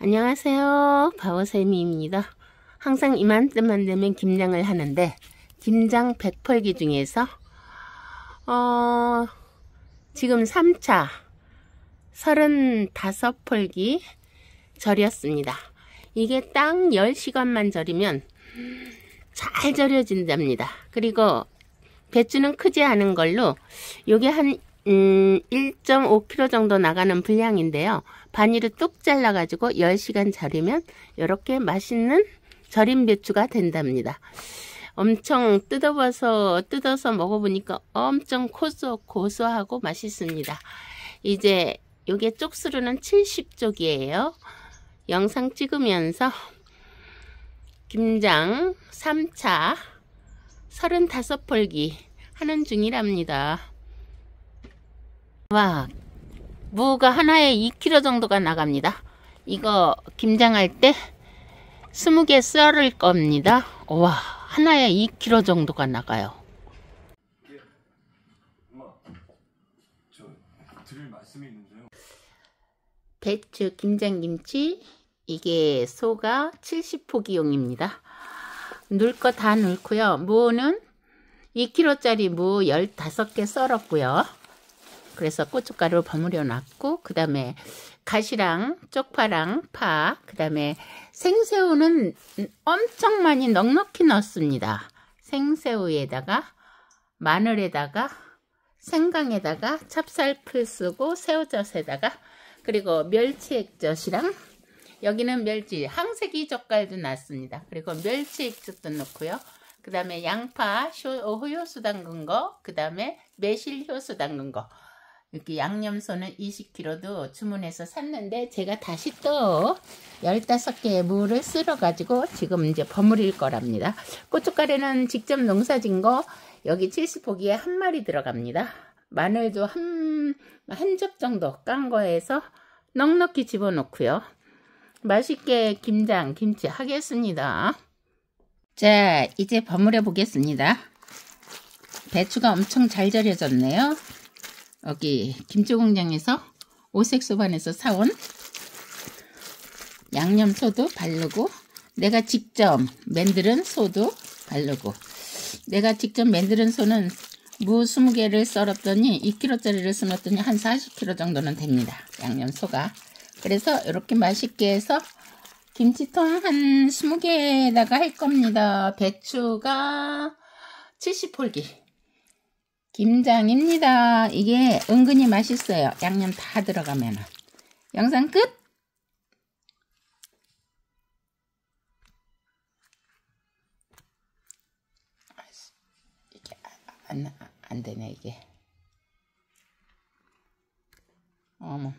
안녕하세요. 바오쌤입니다. 항상 이맘때만 되면 김장을 하는데 김장 100펄기 중에서 지금 3차 35펄기 절였습니다. 이게 딱 10시간만 절이면 잘 절여진답니다. 그리고 배추는 크지 않은 걸로 요게 한 1.5kg 정도 나가는 분량인데요. 반위로 뚝 잘라가지고 10시간 절이면 이렇게 맛있는 절인 배추가 된답니다. 엄청 뜯어서 먹어보니까 엄청 고소하고 맛있습니다. 이제 요게 쪽수로는 70쪽이에요. 영상 찍으면서 김장 3차 35펄기 하는 중이랍니다. 와, 무가 하나에 2kg 정도가 나갑니다. 이거 김장할 때 20개 썰을 겁니다. 와, 하나에 2kg 정도가 나가요. 저 드릴 말씀이 있는데요. 배추 김장김치, 이게 소가 70포기용입니다. 넣을 거 다 넣고요. 무는 2kg짜리 무 15개 썰었고요. 그래서 고춧가루를 버무려 놨고, 그 다음에 가시랑 쪽파랑 파, 그 다음에 생새우는 엄청 많이 넉넉히 넣습니다. 생새우에다가 마늘에다가 생강에다가 찹쌀풀 쓰고 새우젓에다가, 그리고 멸치액젓이랑, 여기는 멸치 항세기 젓갈도 놨습니다. 그리고 멸치액젓도 넣고요. 그 다음에 양파 효소 담근 거, 그 다음에 매실 효소 담근 거. 이렇게 양념소는 20kg도 주문해서 샀는데 제가 다시 또 15개의 무를 쓸어 가지고 지금 이제 버무릴 거랍니다. 고춧가루는 직접 농사진 거 여기 70포기에 한 마리 들어갑니다. 마늘도 한 접 정도 깐 거에서 넉넉히 집어넣고요. 맛있게 김치 하겠습니다. 자, 이제 버무려 보겠습니다. 배추가 엄청 잘 절여졌네요. 여기 김치공장에서 오색소반에서 사온 양념소도 바르고, 내가 직접 만드는 소도 바르고, 내가 직접 만드는 소는 무 20개를 썰었더니 2kg짜리를 썰었더니 한 40kg 정도는 됩니다. 양념소가. 그래서 이렇게 맛있게 해서 김치통 한 20개에다가 할 겁니다. 배추가 70폴기 김장입니다. 이게 은근히 맛있어요. 양념 다 들어가면은. 영상 끝! 이게 안 되네, 이게. 어머.